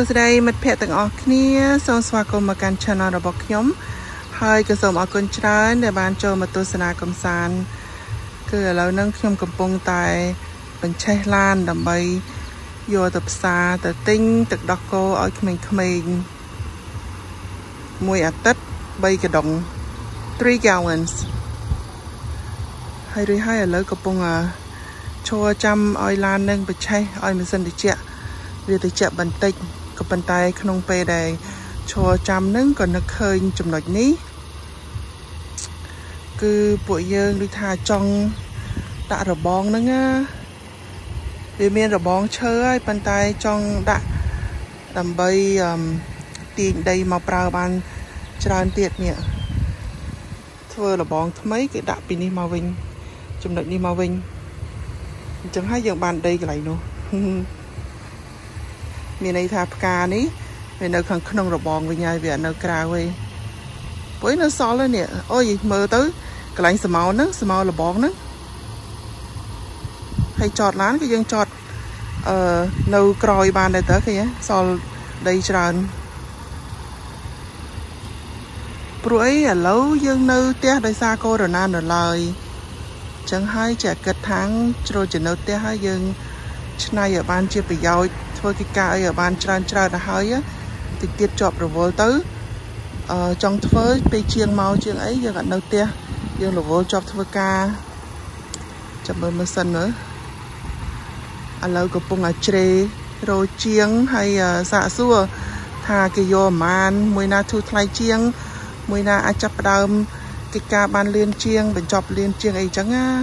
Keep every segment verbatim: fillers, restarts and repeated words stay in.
ស្ដីមិត្តភក្តិទាំងអស់គ្នាសូមស្វាគមន៍មកកាន់ channel របស់ខ្ញុំហើយក៏សូមអរគុណច្រើនដែលបានចូលមកទស្សនាកំសាន្តគឺឥឡូវហ្នឹងខ្ញុំកំពុងតែបញ្ឆេះឡានដើម្បីយកទៅផ្សារទៅទិញទឹកដោះគោឲ្យក្មេងៗមួយអាទិត្យបីកដុង three gallons ហើយរួចហើយឥឡូវកំពុងឈរចាំឲ្យឡាននឹងបញ្ឆេះឲ្យម៉ាស៊ីនត្រជាក់វាត្រជាក់បន្តិចក៏ប៉ុន្តែក្នុងពេលដែលឈរចាំនឹងក៏នឹកឃើញចំណុចនេះគឺពួកយើងដូចថាចង់ដាក់របងហ្នឹងណាវាមានរបងឈើហើយប៉ុន្តែចង់ដាក់ដើម្បីទាញដីមកប្រើបានច្រើនទៀតនេះធ្វើរបងថ្មីគេដាក់ពីនេះមកវិញចំណុចនេះមកវិញអញ្ចឹងហើយយើងបានដីកន្លែងនោះមានន័យថាផ្កានេះវានៅខាងក្នុងរបងវិញហើយវានៅក្រៅឯងព្រោះនៅសល់នេះអូយមើលទៅកន្លែងស្មៅហ្នឹងស្មៅរបងហ្នឹងហើយចតឡានគឺយើងចតអឺនៅក្រោយបានដែរតើឃើញសល់ដីច្រើនព្រោះអីឥឡូវយើងនៅផ្ទះដោយសារកូវីដ -19 នៅឡើយអញ្ចឹងហើយចាគិតថាងជ្រុលចំណុចផ្ទះហើយយើងឆ្នៃឲ្យបានជាប្រយោជន៍ធ្វើកិច្ចការអីឲ្យបានច្រើនច្រើនទៅហើយតិចទៀតជាប់រវល់ទៅអឺចង់ធ្វើពេលជាងមកជាងអីយើងអត់នៅផ្ទះយើងរវល់ជាប់ធ្វើការចាំមើលម៉ាស៊ីនមើលឥឡូវកំពុងតែជ្រេរោជាងហើយសាកសួរថាគេយកប្រមាណមួយណាធូរថ្លៃជាងមួយណាអាចចាប់ផ្ដើមកិច្ចការបានលឿនជាងបញ្ចប់លឿនជាងអីចឹងណា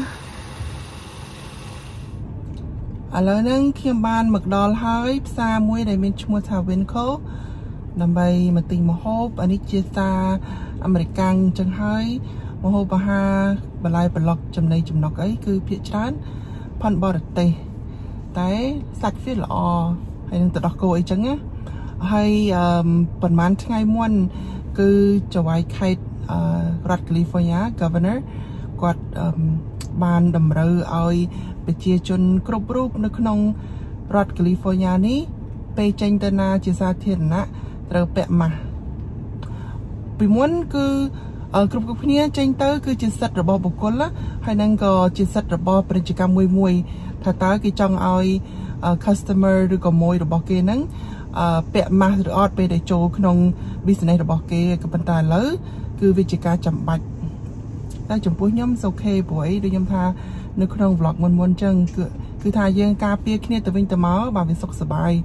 ឥឡូវហ្នឹងខ្ញុំបានមកដល់ហើយផ្សារមួយដែលមានឈ្មោះថា Winco ដើម្បីមកទិញម្ហូបអានេះជាផ្សារអាមេរិកាំងអញ្ចឹងហើយម្ហូបអាហារបន្លែប្លុកចំណីចំណុកអីគឺភាគច្រើនផាន់បរទេសតែសាច់វាល្អហើយនឹងទឹកដោះគោអីចឹងណាហើយប្រហែលថ្ងៃមុនគឺចៅហ្វាយខេត្តរដ្ឋ California Governor គាត់បានតម្រូវឲ្យប្រជាជនគ្រប់រូបនៅក្នុងរដ្ឋ California នេះពេលចេញទៅណាជាសាធារណៈត្រូវពាក់ម៉ាស់ពីមុនគឺគ្រប់គ្រប់គ្នាចេញទៅគឺជាសិទ្ធិរបស់បុគ្គលហើយនឹងក៏ជាសិទ្ធិរបស់ពាណិជ្ជកម្មមួយមួយថាតើគេចង់ឲ្យ customer ឬក៏មួយរបស់គេហ្នឹងពាក់ម៉ាស់ឬអត់ពេលដែលចូលក្នុង business របស់គេក៏ប៉ុន្តែឥឡូវគឺវាជាការចាំបាច់តែចំពោះខ្ញុំសូខេព្រោះអីដូចខ្ញុំថានៅក្នុង vlog មុនមុនអញ្ចឹងគឺគឺថាយើងការពារគ្នាទៅវិញទៅមកបាទវាសុខសប្បាយ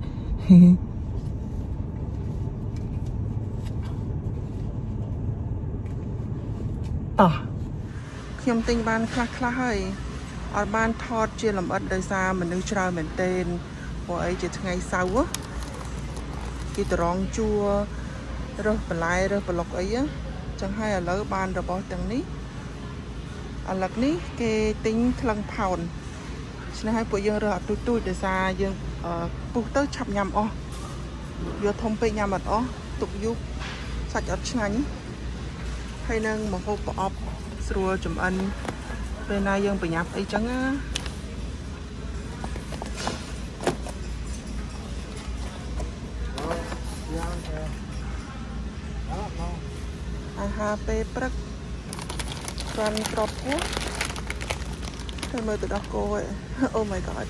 តោះខ្ញុំទិញបានខ្លះខ្លះហើយអត់បានថតជាលម្អិតដោយសារមនុស្សច្រើនមែនទែនព្រោះអីជាថ្ងៃសៅរ៍គេតរងជួរើសបន្លែរើសប្លុកអីចឹងហើយឥឡូវបានរបស់ទាំងនេះឥឡូវនេះគេទិញថ្លឹងផោនឆ្នេះហើយពួកយើងរើសអត់ទូចទូចដោយសារយើងពុះទៅឆាប់ញ៉ាំអស់យកធំពេកញ៉ាំអត់អស់ទុកយូរសាច់អត់ឆ្ងាញ់ហើយនឹងម្ហូបប្រអប់ស្រួលចម្អិនពេលណាយើងប្រញាប់អីចឹងណាអាហារពេលព្រឹកក្រាន់ក្របពោះទៅមើលទៅដោះគោឯង Oh my god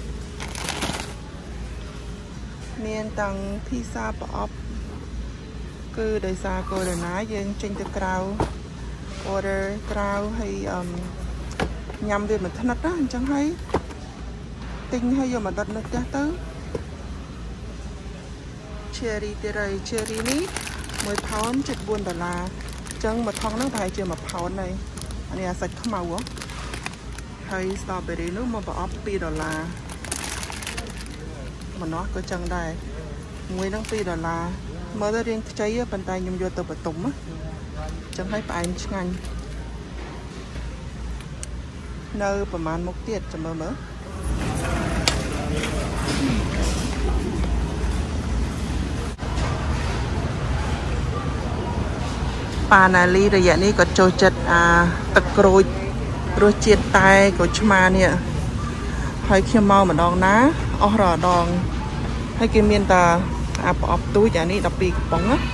មានតាំងភីសាប្រអប់គឺដោយសារកូវីដ -19 យើងចេញទៅក្រៅ order ក្រៅហើយញ៉ាំវាមិនថ្និតណាអញ្ចឹងហើយទិញហើយយកមកដុតនៅផ្ទះទៅ cherry ទៀតហើយ cherry នេះមួយផោនជិតបួនដុល្លារអញ្ចឹងមួយថងហ្នឹងប្រហែលជាមួយផោនហើយអានេះអាសាច់ខ្មៅហ៎ហើយ strawberry នោះមកប្រអប់ពីរដុល្លារម្នោះក៏ចឹងដែរមួយហ្នឹងពីរដុល្លារមើលទៅរៀងខ្ចីប៉ុន្តែខ្ញុំយកទៅបន្ទុំណាអញ្ចឹងហើយផ្អែមឆ្ងាញ់នៅប្រហែលមុខទៀតចាំមើលមើលប៉ាណាលីរយៈនេះក៏ចូលចិត្តអាទឹកក្រូចរសជាតិតែក៏ឆ្មានេះហើយខ្ញុំមកម្ដងណាអស់រដងហើយគេមានតាអាប្រអប់ទូចអានេះ12កំប៉ុងណា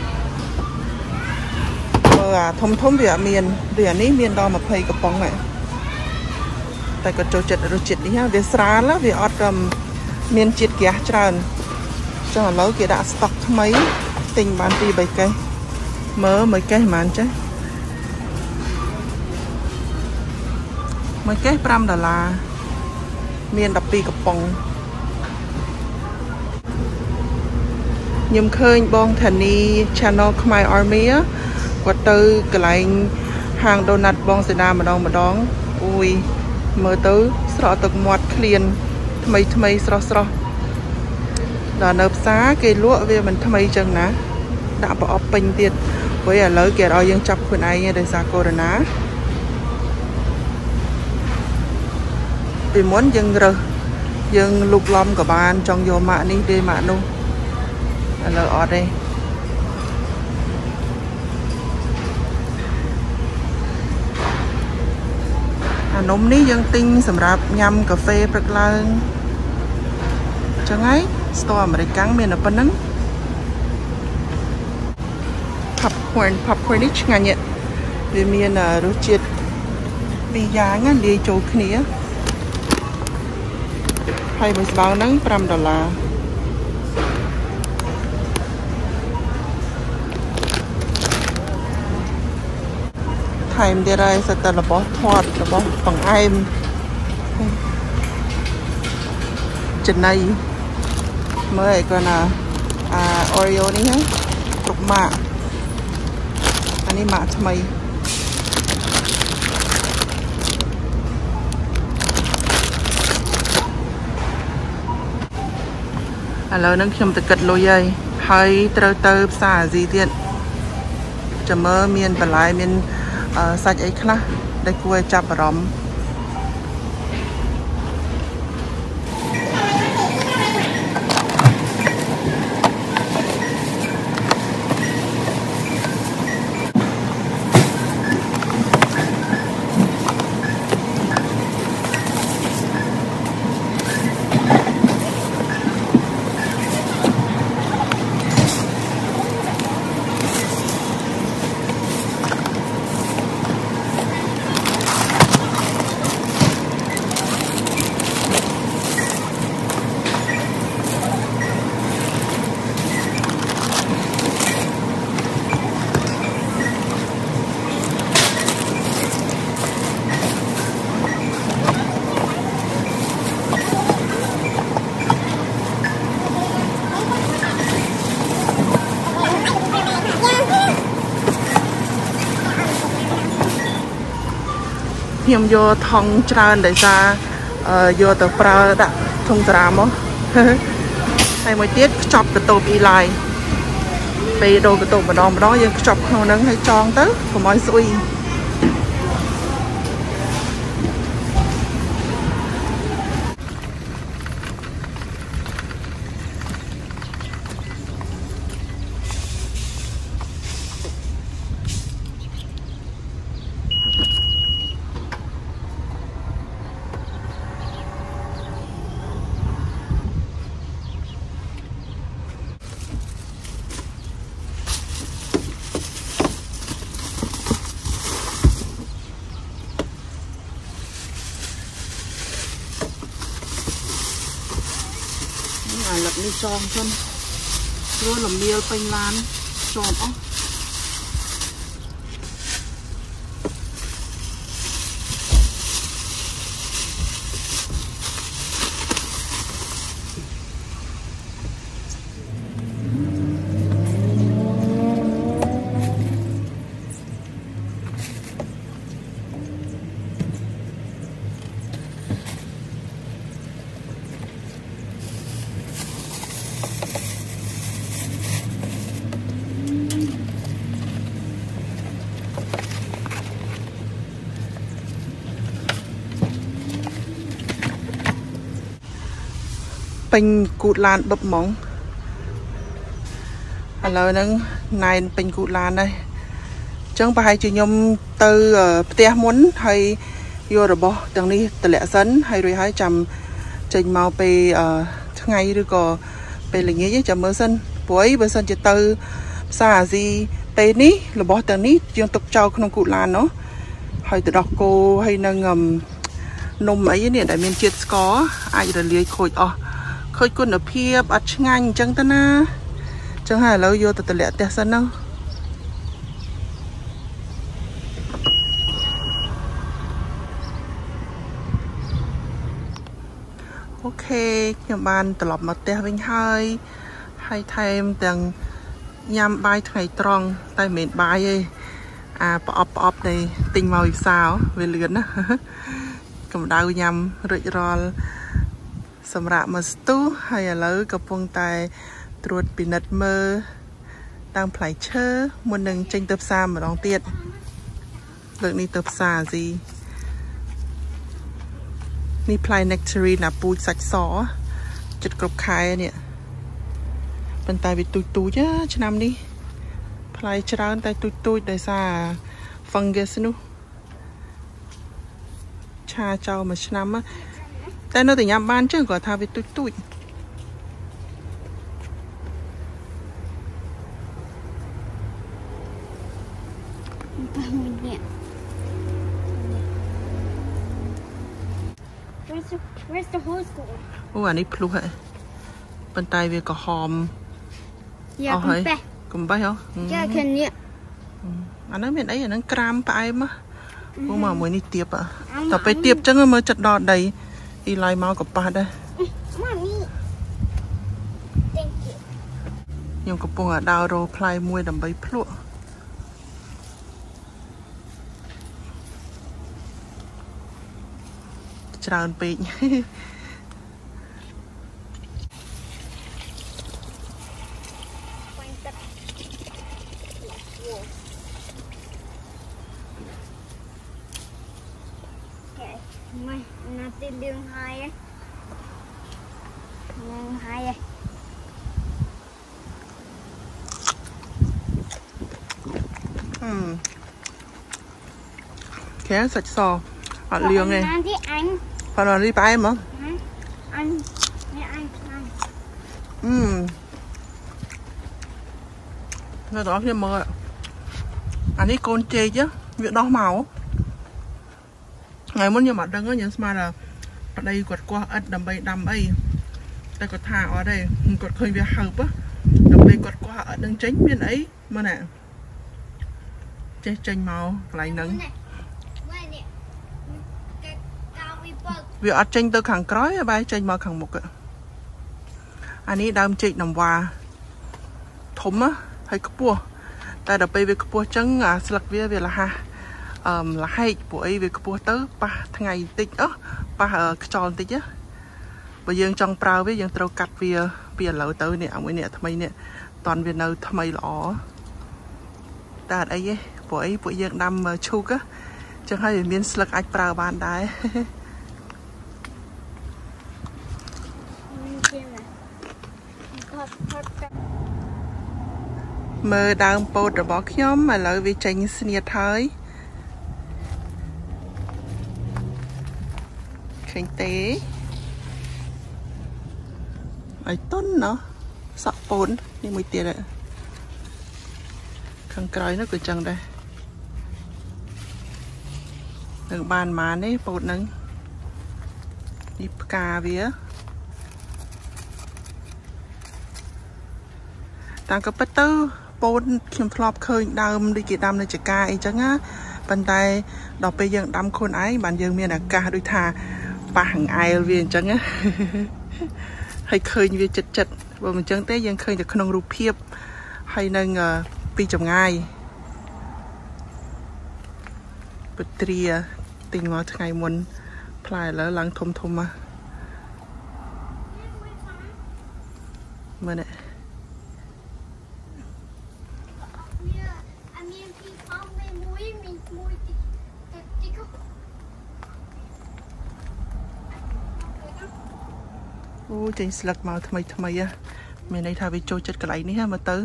មើលអាធំធំវាអត់មានវាអានេះមានដល់20កំប៉ុងហ្នឹងតែក៏ចូលចិត្តរសជាតិនេះវាស្រាលវាអត់មានជាតិហ្គាសច្រើនចឹងឥឡូវគេដាក់ស្តុកថ្មីទិញបានពី3កេសមើលមួយកេសប៉ុន្មានចេះមួយកេស5ដុល្លារមាន12កំប៉ុងខ្ញុំឃើញបងធានី Channel ខ្មែរ Army គាត់ទៅកន្លែងហាងដូណាត់បងសេនាម្ដងម្ដងអូយមើលទៅស្រក់ទឹកមាត់ឃ្លានថ្មីថ្មីស្រស់ស្រស់ដល់នៅផ្សារគេលក់វាមិនថ្មីចឹងណាដាក់ប្រអប់ពេញទៀតព្រោះឥឡូវគេឲ្យយើងចាប់ខ្លួនឯងដោយសារកូវីដ ពីមុនយើងរើសយើងលូកឡំក៏បានចង់យកម៉ាក់នេះទេម៉ាក់នោះឥឡូវអត់ទេអានំនេះយើងទិញសម្រាប់ញ៉ាំកាហ្វេព្រឹកឡើងចឹងហើយស្តោអាមេរិកាំងមានតែប៉ុណ្្នឹង popcorn popcorn នេះឆ្ងាញ់វាមានរសជាតិពីរយ៉ាងលាយចូលគ្នាហើយមួយស្បោងហ្នឹង5ដុល្លារថែមទៀតហើយសិតតែរបស់ធាត់របស់បង្អែមចំណៃមើលឯគាត់ណាអា Oreo នេះហ្នឹងគ្រប់ម៉ាកអានេះម៉ាកថ្មីឥឡូវហ្នឹងខ្ញុំទៅគិតលុយហើយហើយត្រូវទៅផ្សារអាស៊ីទៀតចាំមើលមានបន្លែមានសាច់អីខ្លះដែលគួរឲ្យចាប់អារម្មណ៍ខ្ញុំយកថង់ច្រើនដោយសារយកទៅប្រើដាក់ធុងតារាមកហើយមួយទៀតខ្ចប់កតូបអ៊ីឡាយពេលដូរកតូបម្ដងម្ដងយើងខ្ចប់ក្នុងហ្នឹងហើយចងទៅកុំឲ្យស្អុយលឹកនេះចងចឹងព្រោះលំមៀលពេញឡានជាប់អស់ពេញគូតឡានបឹបហ្មងឥឡូវហ្នឹងណែនពេញគូតឡានដែរអញ្ចឹងប្រហែលជាខ្ញុំទៅផ្ទះមុនហើយយករបស់ទាំងនេះតម្លាក់សិនហើយរួចហើយចាំចេញមកពេលថ្ងៃឬក៏ពេលល្ងាចចាំមើលសិនព្រោះបើសិនជាទៅផ្សារអាស៊ីពេលនេះរបស់ទាំងនេះយើងទុកចោលក្នុងគូឡាននោះហើយទៅដោះគោហើយនឹងនំអីនេះដែលមានជាតិស្ករអាចរលាយខូចអស់ខូចគុណភាពអត់ឆ្ងាញ់អញ្ចឹងទៅណាអញ្ចឹងហើយឥឡូវយកទៅតម្លាក់ផ្ទះសិនណាអូខេខ្ញុំបានត្រឡប់មកផ្ទះវិញហើយហើយថែមទាំងញ៉ាំបាយថ្ងៃត្រង់តែមិនមែនបាយទេអាប្រអប់ប្រអប់នៃទិញមកវិសាលវាលឿនណាកម្ដៅញ៉ាំរួចរាល់សម្រាប់មកស្ទុះហើយឥឡូវកំពុងតែត្រួតពិនិត្យមើលតាមផ្លែឈើមុននឹងចេញទៅផ្សារម្ដងទៀតលើកនេះទៅផ្សារអាស៊ីនេះផ្លែ nectarine ណាពូជសាច់សចិត្តគ្រប់ខែនេះប៉ុន្តែវាទូចទូចណាឆ្នាំនេះផ្លែច្រើនតែទូចទូចដោយសារ fungus នោះឆាចោលមួយឆ្នាំតែនៅតែញ៉ាំបានចឹងគាត់ថាវាទូចទូច Where's the hose going? អូអានេះភ្លុះហ៎ប៉ុន្តែវាក្រហមយ៉ាកំបេះកំបេះហ៎ចាឃើញនេះអាហ្នឹងមានអីអាហ្នឹងក្រាមផ្អែមហ៎មកមួយនេះទៀបតែពេលទៀបចឹងមើលចិត្តដល់ដីអ៊ីឡៃមកក៏ប៉ះដែរខ្ញុំកំពុងតែដើររកផ្លែមួយដើម្បីភ្លក់ច្រើនពេក Mày, nó tìm đường hai ấy Đường hai ấy Ừm Khé sạch sò Họ liêng này Anh đi anh Phần là đi bay em hả? Anh Nè anh anh Ừm Nó đó thêm mơ ạ Anh ấy con chê chứ Việc đó màu ngày muốn như mặt đăng á nhận mà là ở đây quật qua ớt đầm bay đầm ấy đây quật thả ở đây quật khơi về hợp á đầm bay quật qua ở đằng tránh bên ấy mà nè che tranh màu lại nắng việc ở tranh từ khẳng cõi bay tranh màu khẳng một ạ anh ấy đang chạy nằm hòa thúng á hay cướp bùa tại đầm bay về cướp bùa trắng à sặc về về là ha Um, là hay của ấy về cua tớ ba ngày tích á ba tròn tích á bây giờ trong prao với dân trâu cắt về về lẩu tới nè ông ấy nè thay nè toàn về nơi thay lỏ ta đây ấy của ấy của dân đâm chu á chẳng hay miếng sạc ách prao ban đái mơ đang bột ở bó nhóm mà lợi vì tranh sinh thái khánh tế ấy tốt nó sọ bốn nhưng mới tiền ạ khăn cõi nó cứ chẳng đây được bàn má đấy bột nâng đi cà vía tăng cấp bất tư bột khiêm flop khơi đâm đi kì đâm này chỉ ca ấy chẳng á bàn tay đọc bây giờ đâm khôn ấy bàn giờ miền là ca đôi thà ba hàng ai viên chẳng á hay khơi như chật chật và mình chẳng tới dân khơi được không rụp hiệp hay nâng pi chồng ai bật tria tình ngọt ngày muốn phải là lắng thôm thôm mà mà này ô trên sạc màu thay thay á mình đây thay vì trôi chất cái này ní ha mà tớ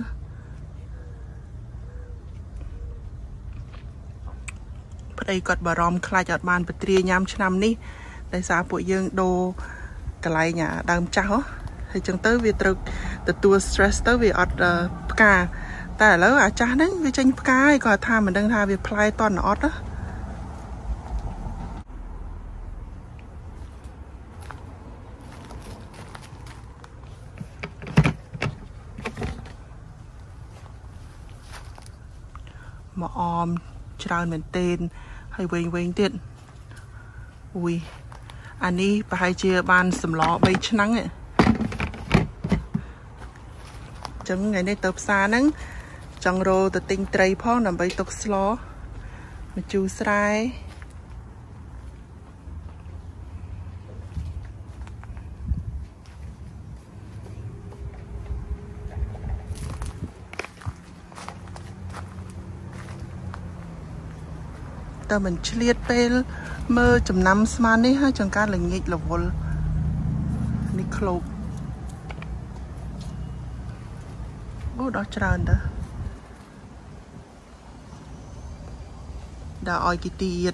bắt đây cọt bà ròm khai chọt bàn bật tria nhám cho năm ní đây xa bộ dương đô cái này nhà đàm cháu thì chẳng tới việc trực ตัว stress ទៅវាអត់ផ្កាតែឥឡូវអាចាស់ហ្នឹងវាចេញផ្កាហើយគាត់ថាមិនដឹងថាវាផ្លែតន់អត់ណាមកអមច្រើនមែនទែនហើយវែងវែងទៀតអ៊ុយអានេះប្រហែលជាបានសម្លបីឆ្នាំងឯងចឹងថ្ងៃនេះទៅផ្សារហ្នឹងចង់រោទៅទិញត្រីផងដើម្បីទុកស្លម្ជូរស្រែតែមិនឆ្លៀតពេលមើលចំណាំស្មាននេះហើយចង្ការល្ងាចរវល់នេះឃ្លោកអូដល់ច្រើនតើដល់ឲ្យគេទៀត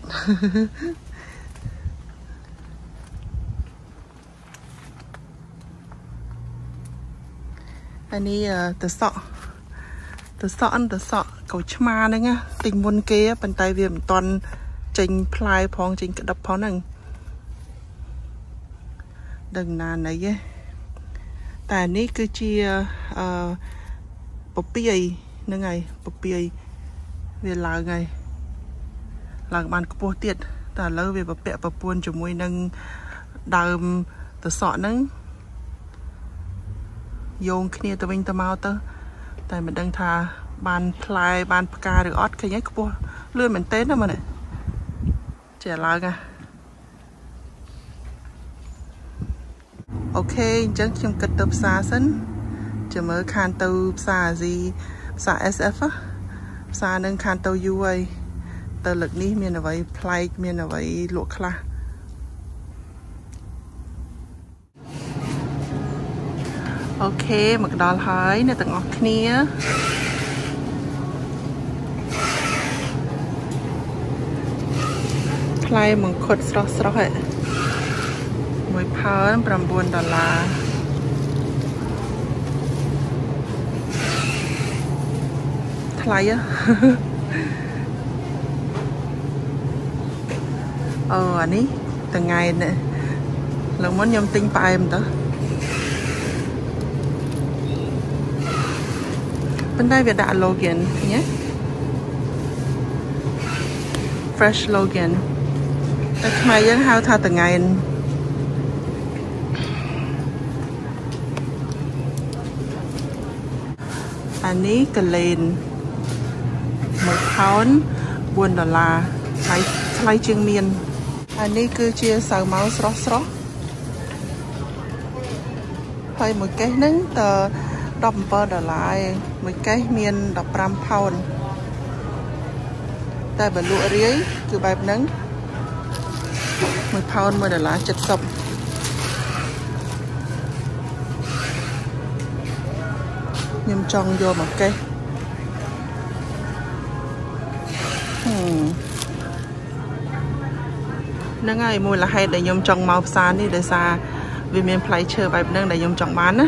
អានេះទៅសក់ទៅសក់អន្តសក់កោឆ្មាហ្នឹងណាទិញមុនគេប៉ុន្តែវាមិនតន់ចេញផ្លែផងចេញក្តឹបផងហ្នឹងដឹងណាណីទេតែនេះគឺជាអឺពពាយហ្នឹងហើយពពាយវាឡើងហើយឡើងបានខ្ពស់ទៀតតែឥឡូវវាពពាក់ប្រពន្ធជាមួយនឹងដើមទៅសក់ហ្នឹងយោងគ្នាទៅវិញទៅមកទៅតែមិនដឹងថាបានផ្លែបានផ្កាឬអត់ឃើញហើយខ្ពស់លឿនមែនទែនណាមើលនេះចេះឡើងហ่ะអូខេអញ្ចឹងខ្ញុំគិតទៅផ្សារសិនចាំមើលខានទៅផ្សារអាស៊ីផ្សារ S F ផ្សារនឹងខានទៅយូរហើយទៅលើកនេះមានអ្វីប្លែកមានអ្វីលក់ខ្លះអូខេមកដល់ហើយអ្នកទាំងអស់គ្នាផ្លែមង្ឃុតស្រស់ស្រស់ហ៎មួយផើនប្រាំបួនដុល្លារថ្លៃហ៎អូអានេះតងៃនេះលើមុនខ្ញុំទិញផ្អែមតើប៉ុន្តែវាដាក់ Logan ញ៉េ Fresh Logan តែខ្មែរយើងហៅថាតងៃអានេះកលេនមួយផោនបួនដុល្លារថ្លៃថ្លៃជាងមានអានេះគឺជាសាវម៉ាវស្រស់ស្រស់ហើយមួយកេសហ្នឹងតើដប់7ដុល្លារឯងមួយកេសមាន15ផោនតែបើលក់រាយគឺបែបហ្នឹងមួយផោន1ដុល្លារ70ខ្ញុំចង់យកមកកេសហ្នឹងហើយមូលហេតុដែលខ្ញុំចង់មកផ្សារនេះដោយសារវាមានផ្លែឈើបែបហ្នឹងដែលខ្ញុំចង់បានណា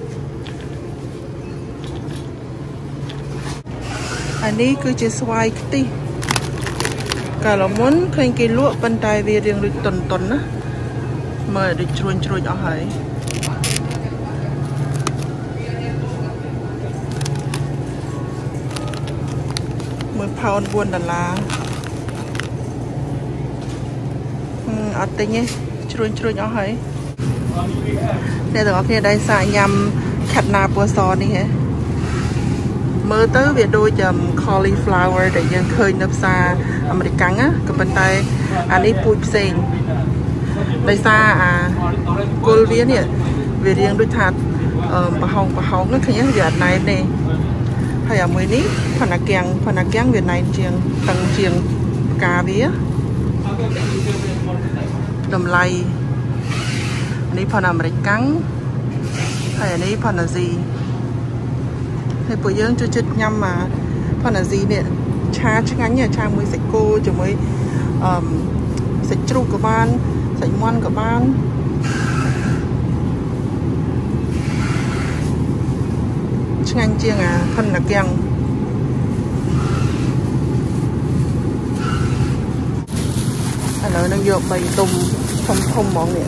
អានេះគឺជាស្វាយខ្ទិះកាលមុនឃើញគេលក់ប៉ុន្តែវារៀងដូចតុនតុនណាមើលដូចជ្រួញជ្រួញអស់ហើយមួយផោនបួនដុល្លារអត់ទិញទេជ្រួញជ្រួញអស់ហើយអ្នកទាំងអស់គ្នាដែលសាកញ៉ាំខាត់ណាពណ៌សនេះហ៎មើលទៅវាដូច cauliflower ដែលយើងឃើញនៅផ្សារអាមេរិកណាក៏ប៉ុន្តែអានេះពូជផ្សេងដោយសារអាគល់វានេះវារៀងដូចថាប្រហោងប្រហោងហ្នឹងឃើញវាអត់ណែនទេហើយអាមួយនេះផាណាកៀងផាណាកៀងវាណែនជាងតឹងជាងផ្កាវាតម្លៃនេះផាណាអាមេរិកហើយអានេះផាណាស៊ីហើយពួកយើងចូលចិត្តញ៉ាំអាផាណាស៊ីនេះឆាឆ្ងាញ់ឆាមួយសាច់គោជាមួយអឺសាច់ជ្រូកក៏បានសាច់មាន់ក៏បានឆ្ងាញ់ជាងអាផិនតាកៀងឥឡូវនឹងយកបីទុំធំធំហ្មងនេះ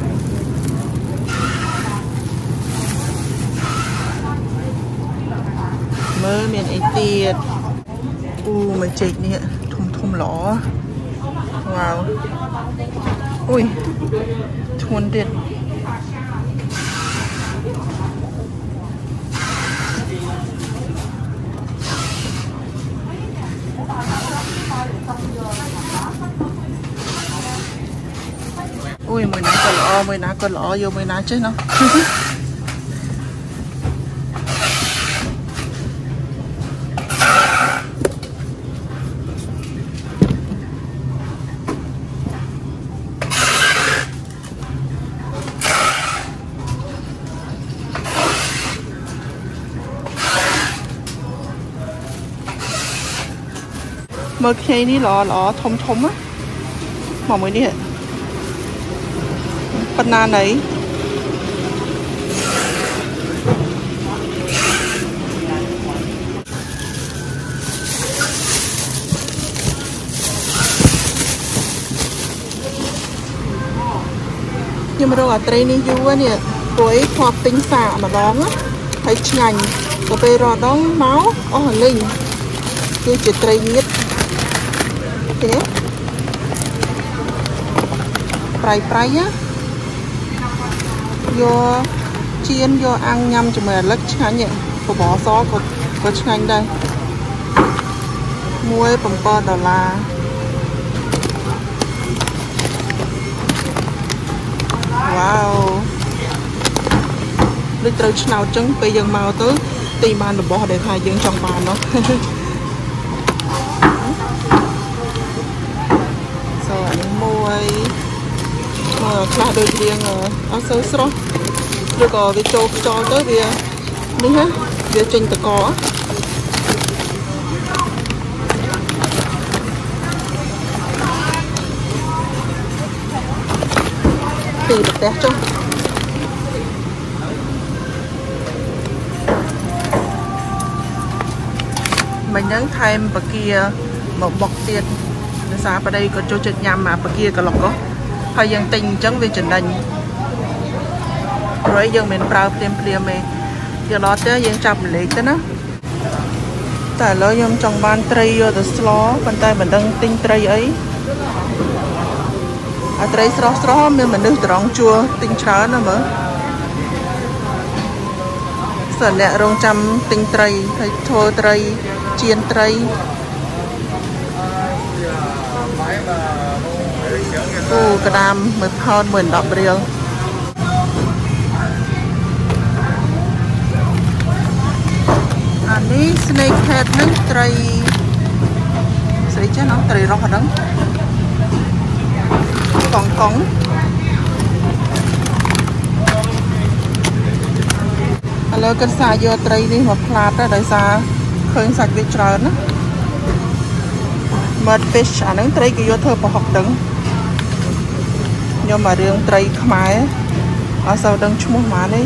មើលមានអីទៀតអូមកចេកនេះធំធំល្អវ៉ាវអូយធ្ងន់ទៀតអូយមួយណាក៏ល្អមួយណាក៏ល្អយកមួយណាចេះណោះមើលខ្ញីនេះល្អល្អធំធំណាមកមួយនេះប៉ុណ្ណាណៃខ្ញុំរកអាត្រីនេះយូរនេះព្រោះអីធ្លាប់ទិញសាកម្ដងហើយឆ្ងាញ់ទៅពេលរកដងមកអស់លីងគឺជាត្រីងៀតទេប្រៃប្រៃណាយកជៀនយកអាំងញ៉ាំជាមួយអាលឹកឆ្ងាញ់បបរសក៏ក៏ឆ្ងាញ់ដែរមួយbảyដុល្លារវ៉ាវដូចត្រូវឆ្នោតចឹងពេលយើងមកទៅទីបានរបស់ដែលថាយើងចង់បាននោះសូអានេះមួយមកខ្លះដូចរៀងអត់សូវស្រស់ឬក៏វាចូលខ្យល់ទៅវានេះណាវាចេញតកពីប្រទេសចុះមិញហ្នឹងថែមបកាមកបុកទៀតដោយសារបដីក៏ចូលចិត្តញ៉ាំអាបកាកន្លុកក៏ហើយយើងទិញអញ្ចឹងវាចំណេញព្រោះយើងមិនប្រើភ្លាមភ្លាមទេយកដល់ទៅយើងចាប់ម្លេចទៅណាតែឥឡូវខ្ញុំចង់បានត្រីយកទៅស្លប៉ុន្តែមិនដឹងទិញត្រីអីអាត្រីស្រស់ស្រស់មានមនុស្សត្រង់ជួទិញច្រើនណាមើលសិនអ្នករងចាំទិញត្រីហើយធ្វើត្រីជៀនត្រីអូក្តាមមួយផោនមួយដប់រៀលអានេះ snake head ហ្នឹងត្រីស្អីចាស់ណោះត្រីរស់ហ្នឹងកងកងឥឡូវគិតសាយកត្រីនេះមកផ្លាតទៅដោយសារឃើញសាច់វាច្រើនណា mud fish អាហ្នឹងត្រីគេយកធ្វើប្រហុកដឹងខ្ញុំមករឿងត្រីខ្មែរអត់សូវដឹងឈ្មោះហ្មងទេ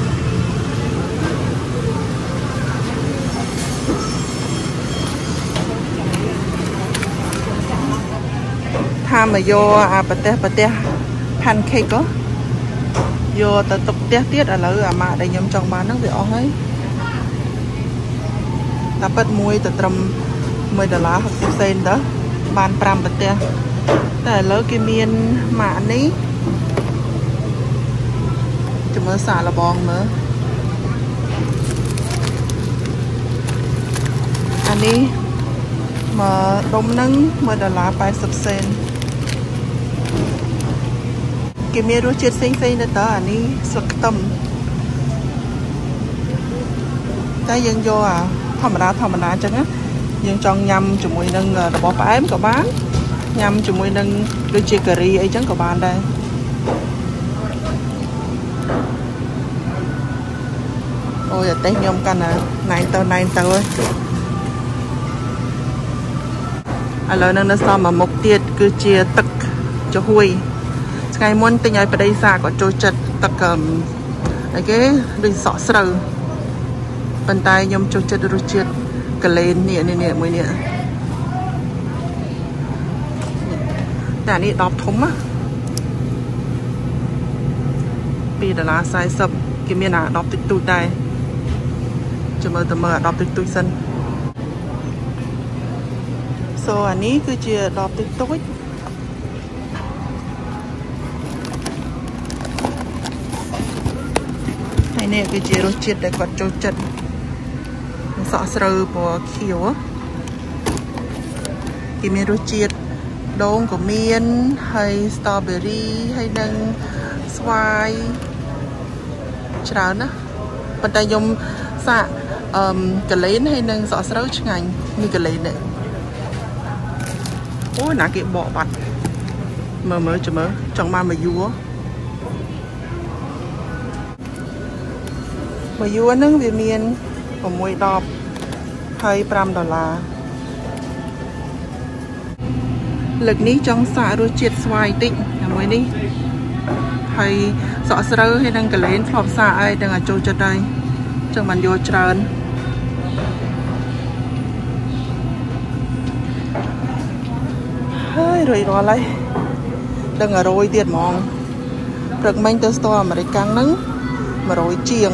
ថាមកយកអាប្រទេសប្រទេស pancake យកទៅទុកផ្ទះទៀតឥឡូវអាម៉ាក់ដែលខ្ញុំចង់បានហ្នឹងវាអស់ហើយតែប៉ិតមួយទៅត្រឹមមួយដុល្លារหกสิบសេនទៅបានប្រាំប្រទេសតែឥឡូវគេមានម៉ាក់នេះចាំមើលសាកលបងមើលអានេះមកដុំហ្នឹងមួយដុល្លារแปดสิบសេនគេមានរសជាតិផ្សេងផ្សេងទៅតើអានេះស្លឹកខ្ទឹមតែយើងយកអាធម្មតាធម្មតាអញ្ចឹងណាយើងចង់ញ៉ាំជាមួយនឹងរបស់ផ្អែមក៏បានញ៉ាំជាមួយនឹងដូចជាការីអីចឹងក៏បានដែរអូយអាទេសខ្ញុំកាន់ណាណែនទៅណែនទៅឥឡូវនឹងនៅសល់មួយមុខទៀតគឺជាទឹកចំហួយថ្ងៃមុនទិញឲ្យប្តីសាក៏ចូលចិត្តទឹកអីគេដូចសក់ស្រូវប៉ុន្តែខ្ញុំចូលចិត្តរសជាតិកលែននេះនេះមួយនេះតែនេះដបធំណាពីដុល្លារสี่สิบគេមានអាដបតិចតួចដែរចាំមើលទៅមើលអាដបតិចតួចសិនសូអានេះគឺជាដបតិចតួចហើយនេះគឺជារសជាតិដែលគាត់ចូលចិត្តសក់ស្រូវពណ៌ខៀវគេមានរសជាតិដូងក៏មានហើយ strawberry ហើយនឹងស្វាយច្រើនណាប៉ុន្តែខ្ញុំសាកអឺកលែនហើយនឹងសក់ស្រូវឆ្ងាញ់នេះកលែននេះអូណាគេបកបាត់មើលមើលចាំមើលចង់បានមកយួរមកយួរហ្នឹងវាមាន6ដបហើយ5ដុល្លារលើកនេះចង់សាករសជាតិស្វាយតិចជាមួយនេះហើយសក់ស្រូវហើយនឹងកលែនធ្លាប់សាកអីទាំងអាចចូលចិត្តហើយចឹងបានយកច្រើនហើយរយរាល់ហើយដឹងរយទៀតហ្មងព្រឹកមិញទៅស្ទរអាមេរិកាំងហ្នឹង100ជាង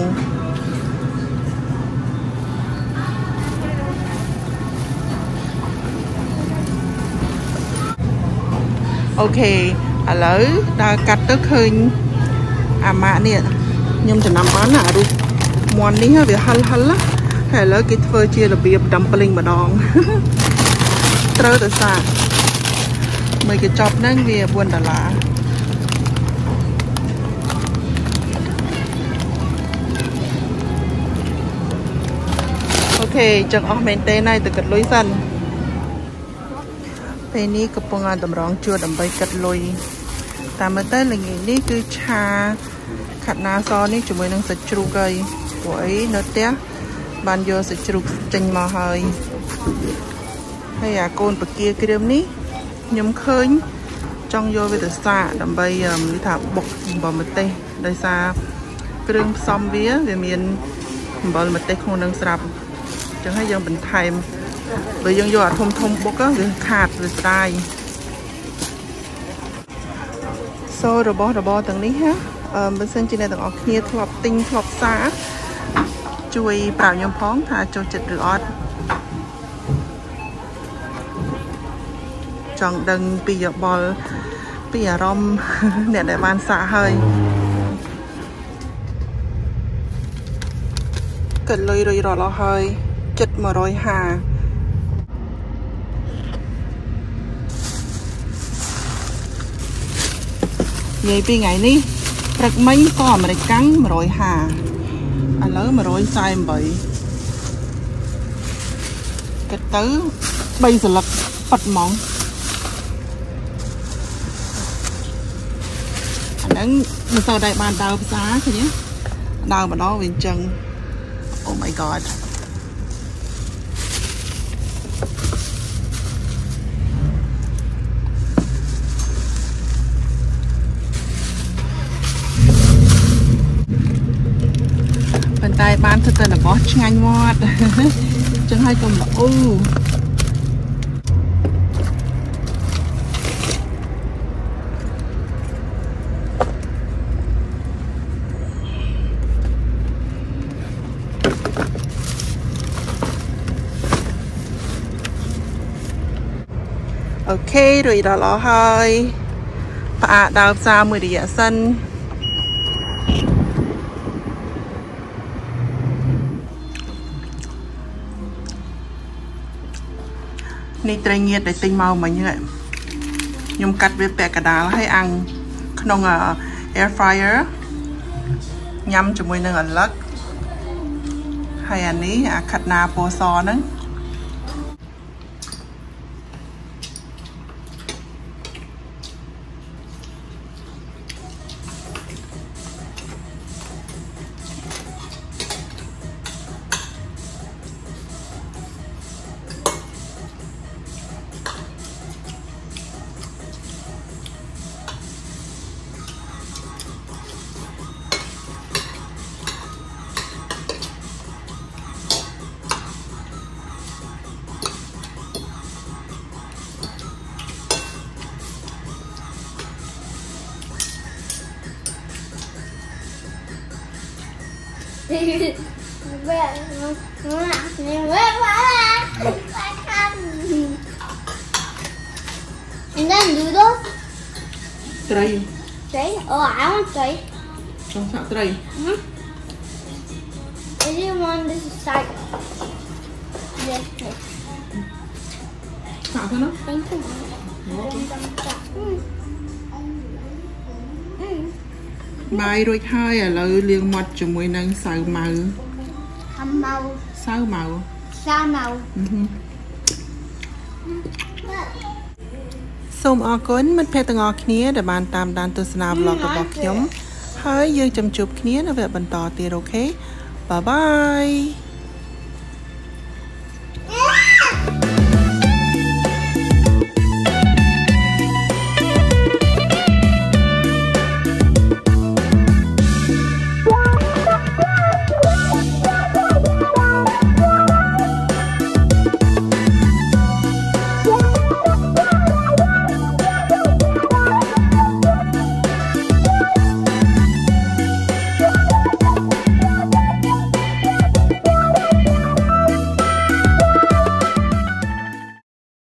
អូខេឥឡូវដើរកាត់ទៅឃើញអាម៉ាក់នេះខ្ញុំចំណាំបានណារូបមាន់នេះវាហិលហិលហើយឥឡូវគេធ្វើជារបៀបដាំភ្លេងម្ដងត្រូវទៅសាកមើលគេចប់ហ្នឹងវា4ដុល្លារអូខេចឹងអស់មែនទេណាទៅកាត់លុយសិនពេលនេះកំពុងតែតម្រង់ជួរដើម្បីកាត់លុយតាមមើលទៅល្ងាចនេះគឺឆាខាត់ណាសនេះជាមួយនឹងសាច់ជ្រូកហើយព្រោះអីនៅផ្ទះបានយកសាច់ជ្រូកចេញមកហើយហើយអាកូនបកាក្រៀមនេះខ្ញុំឃើញចង់យកវាទៅសាកដើម្បីនិយាយថាបុកអំបិលម្ទេសដោយសារគ្រឿងផ្សំវាវាមានអំបិលម្ទេសក្នុងនឹងស្រាប់អញ្ចឹងហើយយើងបន្ថែមបើយើងយកអាធំធំបុកវាខាតវាស្ដាយសូរបស់របរទាំងនេះណាអឺបើសិនជាអ្នកទាំងអស់គ្នាធ្លាប់ទិញធ្លាប់សាកជួយប្រាប់ខ្ញុំផងថាចូលចិត្តឬអត់ចង់ដឹងពីយោបល់ពីអារម្មណ៍អ្នកដែលបានសាកហើយកិនលុយរុយរត់អស់ហើយជិត150និយាយពីថ្ងៃនេះព្រឹកមិញក៏អាមេរិកាំង150ឥឡូវ148គិតទៅ3សន្លឹកប៉ាត់ហ្មងអាហ្នឹងមិនសូវដែរបានដើរផ្សារឃើញទេដើរម្ដងវាអញ្ចឹង Oh my godតែបានធ្វើទៅរបស់ឆ្ងាញ់មាត់ចឹងហើយកុំល្អូអូខេរួចដល់អស់ហើយផ្អាកដើរផ្សារមួយរយៈសិននេះត្រីងៀតដែលទិញមកមិញហ្នឹងខ្ញុំកាត់វាពាក់កដាលហើយអាំងក្នុង air fryer ញ៉ាំជាមួយនឹងអាឡឹកហើយអានេះអាខាត់ណាពណ៌សហ្នឹង Mẹ nó làm gì mẹ quá mẹ không anh đangดูđó Tray Tray oh I want tray Trong sạo tray I didn't want this side yes yes Sạo thôi nó thank you Bài rồi hai à lợi liền mặt cho mùi nâng sạo màu Hầm màu Sao màu Sao màu សូមអរគុណមិត្តភ័ក្តិទាំងអស់គ្នាដែលបានតាមដានទស្សនា vlog របស់ខ្ញុំហើយយើងចាំជួបគ្នានៅវគ្គបន្តទៀតអូខេ Bye bye